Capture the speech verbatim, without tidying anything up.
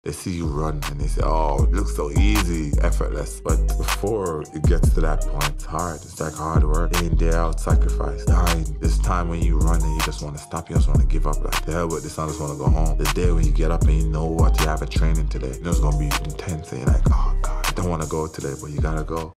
They see you run and they say, oh, it looks so easy, effortless. But before it gets to that point, it's hard. It's like hard work, day in, day out, sacrifice, dying. This time when you run and you just want to stop, you just want to give up. Like, the hell with this, I just want to go home. The day when you get up and you know what you have a training today, you know it's going to be intense and you're like, oh God, I don't want to go today, but you gotta go.